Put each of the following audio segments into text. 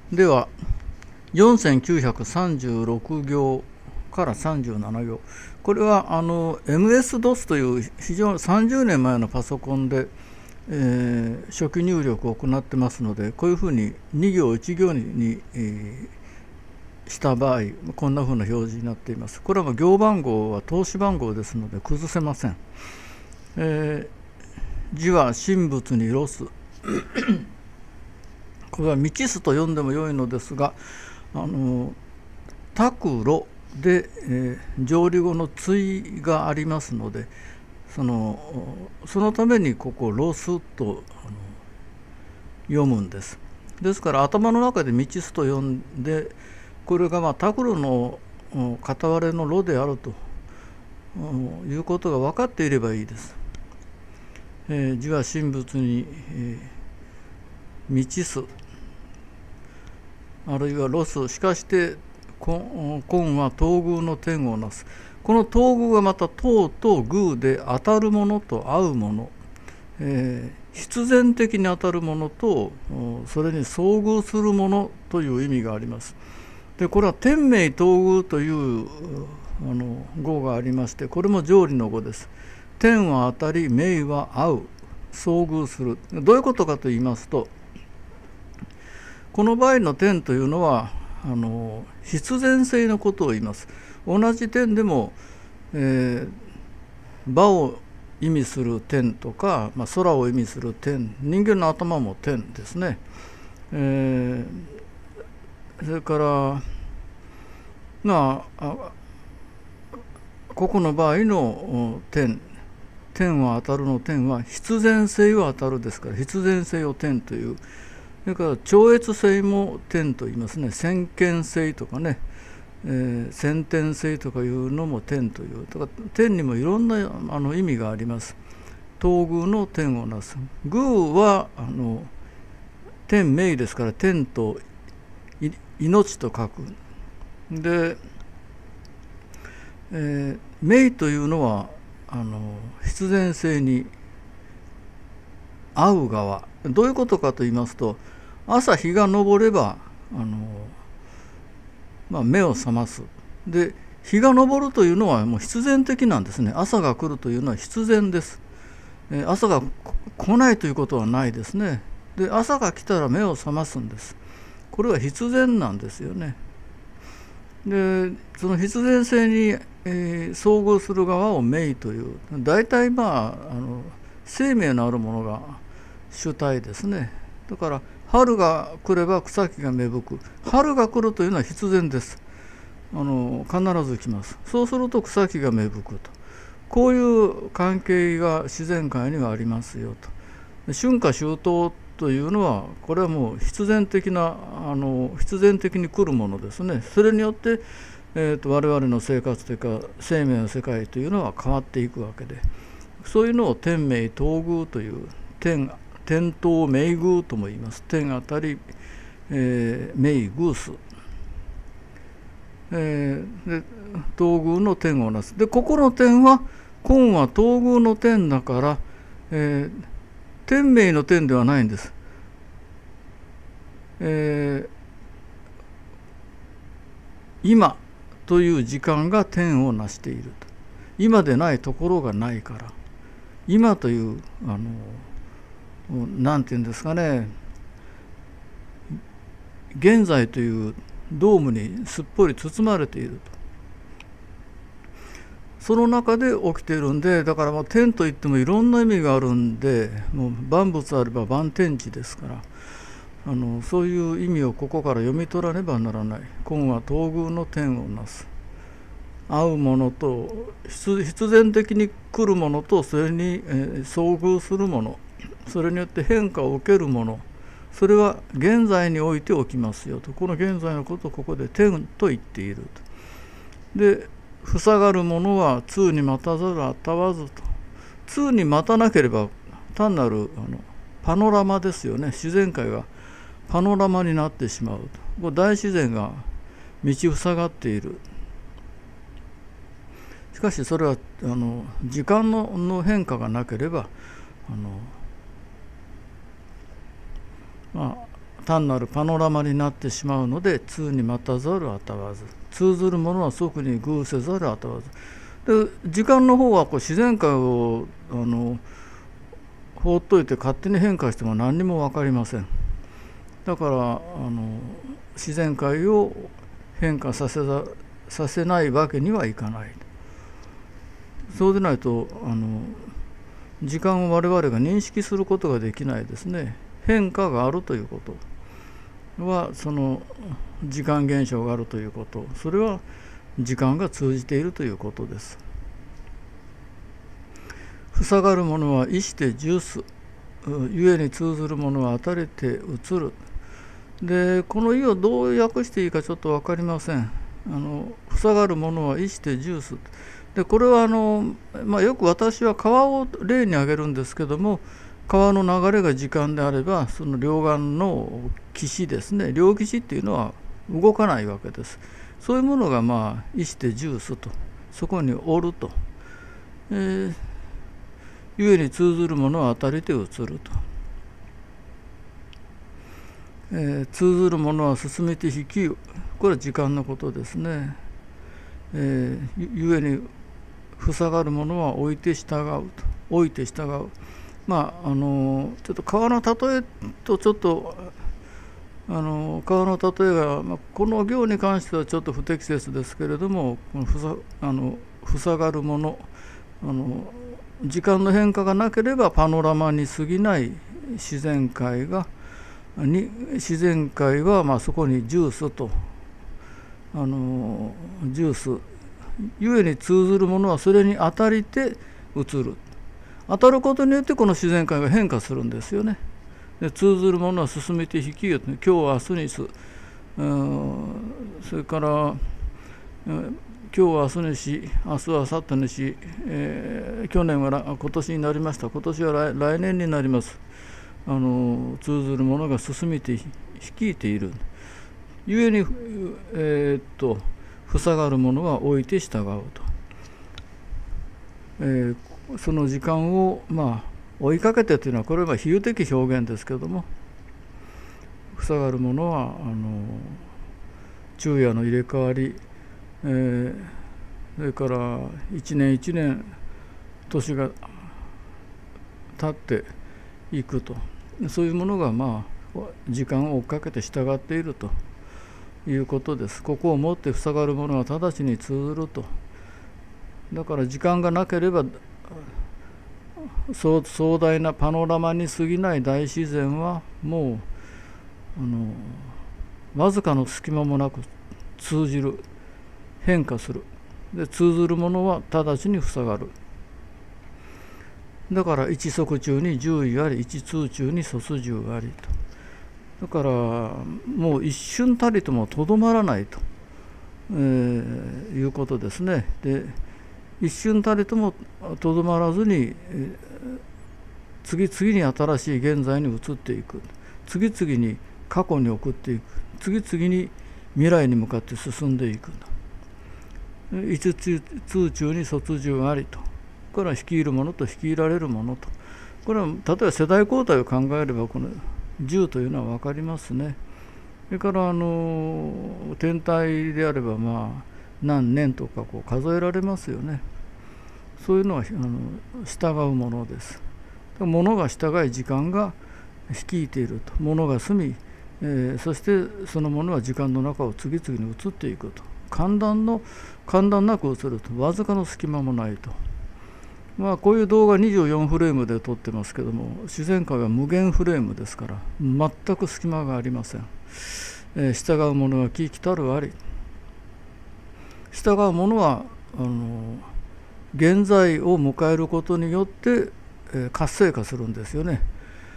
では4936行から37行、これはMS-DOS という非常に30年前のパソコンで、初期入力を行ってますので、こういうふうに2行1行に、した場合こんなふうな表示になっています。これは行番号は通し番号ですので崩せません。字は神仏にロスこれは未知数と読んでもよいのですが、拓路で、上理語の対がありますので、そのためにここロスと読むんです。ですから頭の中で未知数と読んで、これが拓路の片割れの路であるということが分かっていればいいです。字は神仏に、未知数あるいはロス、しかして今は等偶の天をなす。この等偶がまた等と偶で当たるものと合うもの、必然的に当たるものとそれに遭遇するものという意味があります。でこれは天命等偶という語がありまして、これも条理の語です。天は当たり、命は合う、遭遇する。どういうことかと言いますと、この場合の天というのは必然性のことを言います。同じ天でも、場を意味する天とか、空を意味する天、人間の頭も天ですね。それからここの場合の天は当たるの天は必然性は当たるですから、必然性を天という。それから超越性も天と言いますね。先見性とかね、先天性とかいうのも天という。だから天にもいろんな意味があります。等偶の天をなす。偶は天命ですから、天と命と書く。で、命というのは必然性に合う側。どういうことかと言いますと、朝日が昇れば目を覚ます。で日が昇るというのはもう必然的なんですね。朝が来るというのは必然です。朝が来ないということはないですね。で朝が来たら目を覚ますんです。これは必然なんですよね。でその必然性に、遭遇する側を命という。大体生命のあるものが主体ですね。だから春が来れば草木が芽吹く。春が来るというのは必然です。必ず来ます。そうすると草木が芽吹くと。こういう関係が自然界にはありますよと。春夏秋冬というのはこれはもう必然的に来るものですね。それによって、我々の生活というか生命の世界というのは変わっていくわけで、そういうのを天命等偶という、天等命偶とも言います。天あたり、命偶数、で等偶の天をなす。でここの天は今は等偶の天だから、天命の天ではないんです。今という時間が天をなしていると。今でないところがないから、今というなんていうんですかね、現在というドームにすっぽり包まれていると。その中で起きているんで、だから天といってもいろんな意味があるんで、もう万物あれば万天地ですから、そういう意味をここから読み取らねばならない。今は等偶の天をなす。合うものと必然的に来るものと、それに遭遇するもの、それによって変化を受けるもの、それは現在において起きますよと。この現在のことをここで天と言っていると。で塞がるものは通に待たざるあたわずと。通に待たなければ単なるパノラマですよね。自然界がパノラマになってしまうと。これ大自然が道塞がっている。しかしそれは時間の変化がなければ単なるパノラマになってしまうので、通に待たざるをたわず、通ずるものは即に偶せざるをたわず。で時間の方は自然界を放っといて勝手に変化しても何にも分かりません。だから自然界を変化させないわけにはいかない。そうでないと時間を我々が認識することができないですね。変化があるということはその時間現象があるということ、それは時間が通じているということです。塞がるものは意して重す、ゆえに通ずるものは当たれて移る。でこの意をどう訳していいかちょっと分かりません。塞がるものは意して重す。でこれはよく私は川を例に挙げるんですけども、川の流れが時間であればその両岸の岸ですね、両岸っていうのは動かないわけです。そういうものが意して重すと、そこにおると、ゆえに通ずるものは当たりて移ると、通ずるものは進めて引き、これは時間のことですね。ゆえに塞がるものは置いて従うと、置いて従う。ちょっと川の例えとちょっと川の例えが、この行に関してはちょっと不適切ですけれども、塞がるもの、時間の変化がなければパノラマに過ぎない自然界はそこに重すと、重すゆえに通ずるものはそれに当たりて移る。当たることによってこの自然界が変化するんですよね。で通ずるものは進めて引きよ、今日は明日にす、それから今日は明日にし、明日は明後日にし、去年は今年になりました、今年は来年になります。通ずるものが進めて率いている。ゆえに、塞がるものは置いて従うと、その時間を追いかけてというのはこれは比喩的表現ですけども、塞がるものは昼夜の入れ替わり、それから一年一年年が経っていくと、そういうものが時間を追っかけて従っているということです。ここをもって塞がるものは直ちに通ずると。だから時間がなければ壮大なパノラマに過ぎない大自然はもうわずかの隙間もなく通じる、変化する。で通ずるものは直ちに塞がる。だから一側中に従意あり、一通中に卒従ありと。だからもう一瞬たりともとどまらないと、いうことですね。で一瞬たりともとどまらずに、次々に新しい現在に移っていく、次々に過去に送っていく、次々に未来に向かって進んでいく。一通中に卒従ありと、これは率いるものと率いられるものと、これは例えば世代交代を考えればこの10というのは分かりますね。それから天体であれば何年とか数えられますよね。そういうのは従うものです。ものが従い時間が率いていると。ものが住み、そしてそのものは時間の中を次々に移っていくと。間断なく移ると。わずかの隙間もないと。こういう動画24フレームで撮ってますけども、自然界は無限フレームですから全く隙間がありません。従うものはきたるあり。従うものは現在を迎えることによって、活性化するんですよね。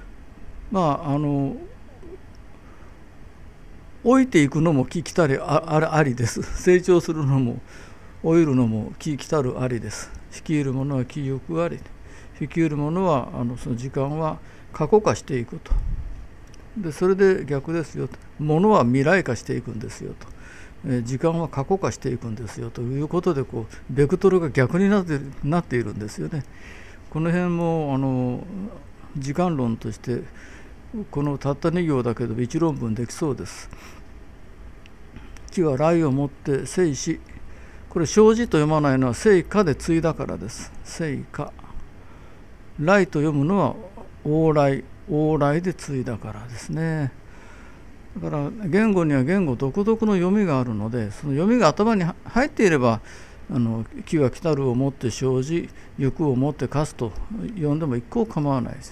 老いていくのもきたるありです。成長するのも老いるのもきたるありです。率いるものはきよくあり、率いるものはその時間は過去化していくと。でそれで逆ですよと。ものは未来化していくんですよと。時間は過去化していくんですよということでベクトルが逆になっているんですよね。この辺も時間論としてこのたった2行だけど1論文できそうです。木は来をもって生し、これ生じと読まないのは生家で継いだからです。生家。来と読むのは往来、往来で継いだからですね。だから言語には言語独特の読みがあるので、その読みが頭に入っていれば、木は来たるをもって生じ、行くをもって化すと読んでも一向構わないです。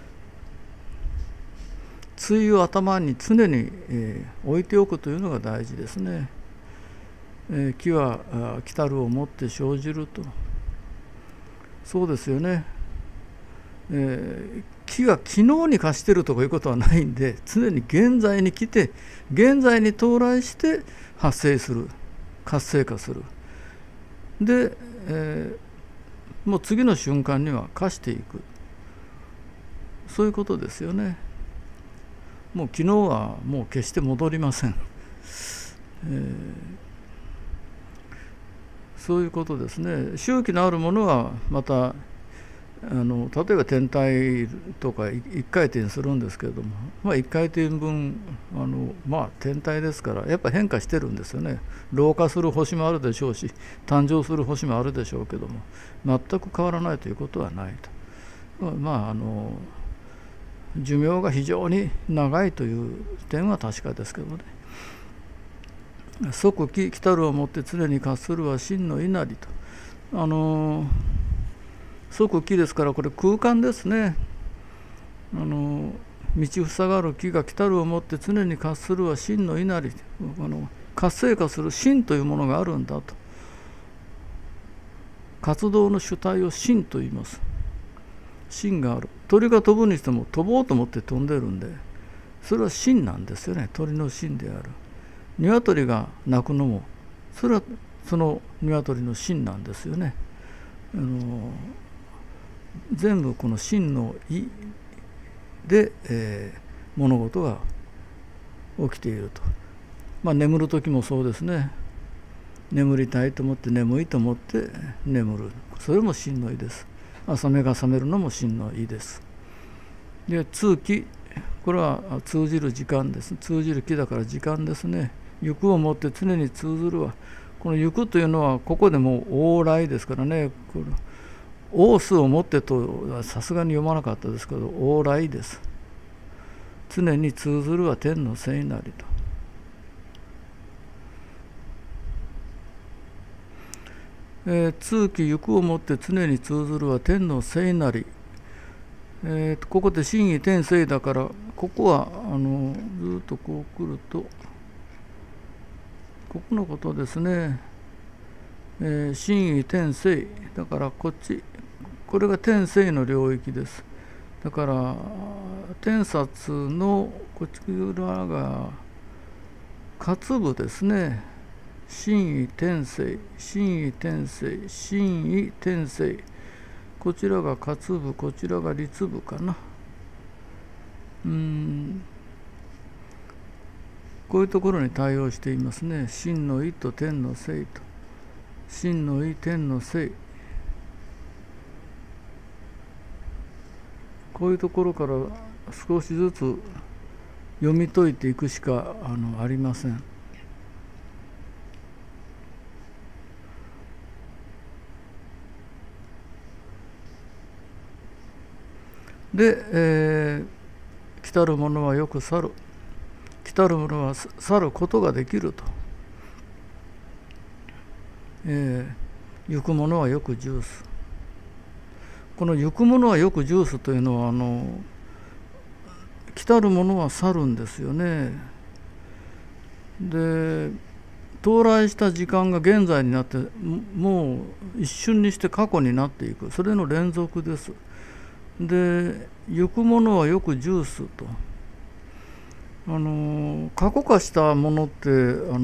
対を頭に常に、置いておくというのが大事ですね。木は来たるをもって生じると。そうですよね。木が昨日に化しているとかいうことはないんで、常に現在に来て現在に到来して発生する、活性化する。で、もう次の瞬間には化していく、そういうことですよね。もう昨日はもう決して戻りません。そういうことですね。周期のあるものはまた例えば天体とか一回転するんですけれども、一回転分天体ですからやっぱ変化してるんですよね。老化する星もあるでしょうし、誕生する星もあるでしょうけども、全く変わらないということはないと。寿命が非常に長いという点は確かですけどね。即来たるをもって常に活するは真の稲荷と。即来ですから、これ空間ですね。道塞がる木が来たるをもって常に活するは真の稲荷、活性化する真というものがあるんだと。活動の主体を真と言います。真がある。鳥が飛ぶにしても飛ぼうと思って飛んでるんで、それは真なんですよね。鳥の真である。鶏が鳴くのもそれはその鶏の真なんですよね。全部この真の意で、物事が起きていると。眠る時もそうですね。眠りたいと思って眠いと思って眠る、それも真の意です。朝目が覚めるのも真の意です。で、通気、これは通じる時間です。通じる気だから時間ですね。行くをもって常に通ずるは、この行くというのはここでも往来ですからね。往数をもってとはさすがに読まなかったですけど、往来です。常に通ずるは天の聖なりと。通気行くをもって常に通ずるは天の聖なり。ここで真意天聖だから、ここはずっとこう来るとここのことですね。真意天聖だからこっち、これが天聖の領域です。だから天察のこちらが活部ですね。真意天聖、真意天聖、真意天聖、こちらが活部、こちらが律部かな。こういうところに対応していますね。真の意と天の聖と。真の意、天の聖。こういうところから少しずつ読み解いていくしかありません。で、来たるものはよく去る。来たるものは去ることができると。行くものはよく重す。この行くものはよく重すというのは来たるものは去るんですよね。で、到来した時間が現在になってもう一瞬にして過去になっていく、それの連続です。で、行くものはよく重すと。過去化したものって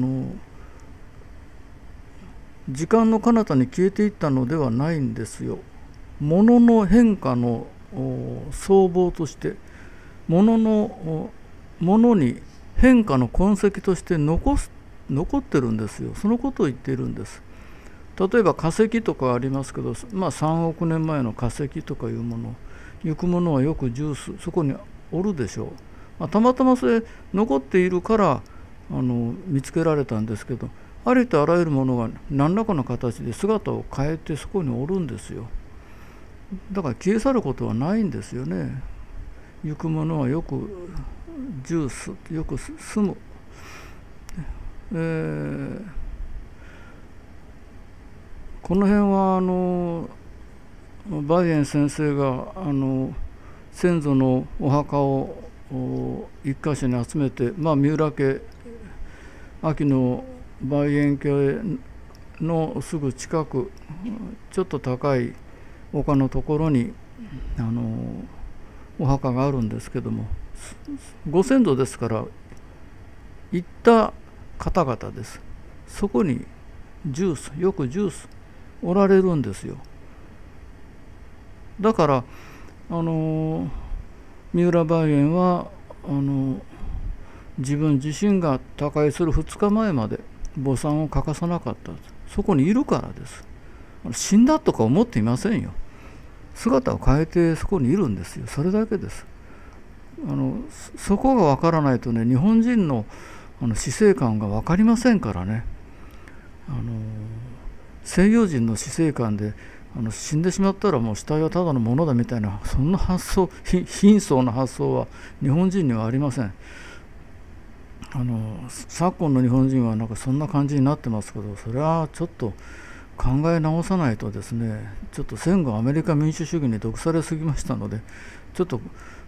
時間の彼方に消えていったのではないんですよ。ものの変化の相棒として、ものに変化の痕跡として残ってるんですよ。そのことを言っているんです。例えば化石とかありますけど、3億年前の化石とかいうもの、行くものはよく重す、そこにおるでしょう。 たまたまそれ残っているから見つけられたんですけど、ありとあらゆるものが何らかの形で姿を変えてそこにおるんですよ。だから消え去ることはないんですよね。行くものはよく住す、よく住む。この辺はバイエン先生が先祖のお墓を一箇所に集めて、三浦家秋のバイエン家のすぐ近く、ちょっと高い丘のところにお墓があるんですけども、ご先祖ですから行った方々です。そこによくジュースおられるんですよ。だから三浦梅園は自分自身が他界する2日前まで墓参を欠かさなかった。そこにいるからです。死んだとか思っていませんよ。姿を変えてそこにいるんですよ。それだけです。そこが分からないとね、日本人の死生観が分かりませんからね。西洋人の死生観で死んでしまったらもう死体はただのものだみたいな、そんな発想、貧相な発想は日本人にはありません。昨今の日本人はなんかそんな感じになってますけど、それはちょっと考え直さないとですね、ちょっと戦後アメリカ民主主義に毒されすぎましたので、ちょっと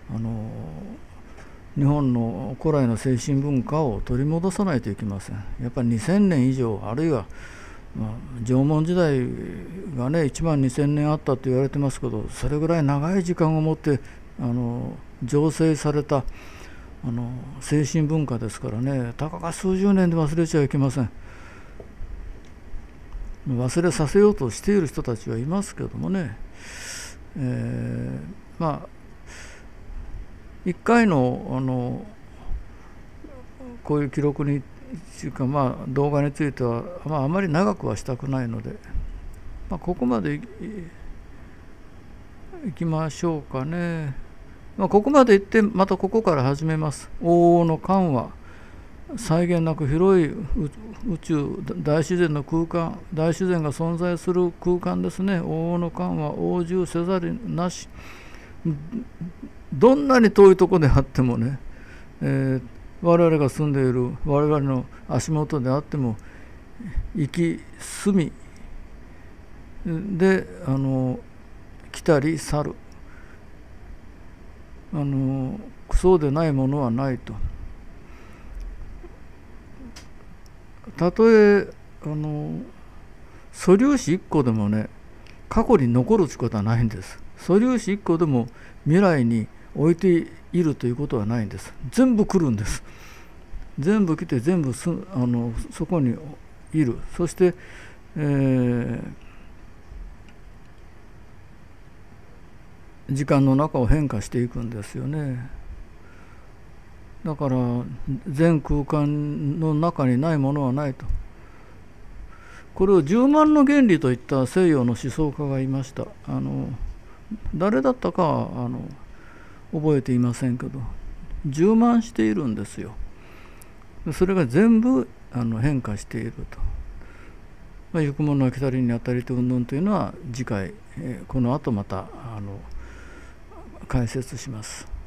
日本の古来の精神文化を取り戻さないといけません。やっぱり2000年以上、あるいは縄文時代がね1万2000年あったと言われてますけど、それぐらい長い時間をもって醸成された精神文化ですからね、たかが数十年で忘れちゃいけません。忘れさせようとしている人たちはいますけどもね、一回のこういう記録にというか、動画については、あまり長くはしたくないので、ここまでいきましょうかね。ここまで行ってまたここから始めます。往々の間は際限なく広い宇宙、大自然の空間、大自然が存在する空間ですね。往々の間は往生せざるなし。どんなに遠いところであってもね、我々が住んでいる我々の足元であっても生き住みで来たり去る、そうでないものはないと。たとえ素粒子1個でもね過去に残るということはないんです。素粒子1個でも未来に置いているということはないんです。全部来るんです。全部来て全部そこにいる。そして、時間の中を変化していくんですよね。だから全空間の中にないものはないと。これを10万の原理といった西洋の思想家がいました。誰だったかは覚えていませんけど、充満しているんですよ。それが全部変化していると。行くものは来たりにあたりと云々というのは次回、この後また解説します。